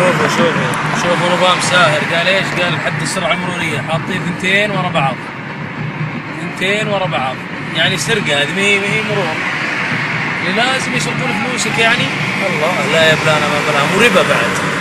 شوفوا نظام ساهر، قال ايش؟ قال حد السرعة المرورية حاطين ثنتين ورا بعض، ثنتين ورا بعض، يعني سرقة هذه، ما هي مرور. اللي لازم يسرقون فلوسك يعني. الله لا يبلانا ما بلاهم، وربا بعد.